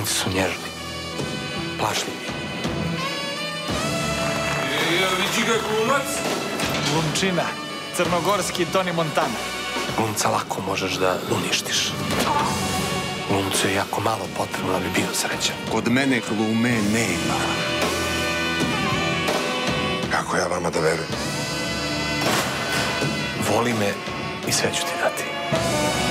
Glumci su nježni, plašljivi. Vidi ga glumac? Glumčina, crnogorski Toni Montana. Glumca lako možeš da uništiš. Glumcu je jako malo potrebno da bi bio srećan. Kod mene glume nema. Kako ja vama da verujem? Voli me i sve ću ti dati.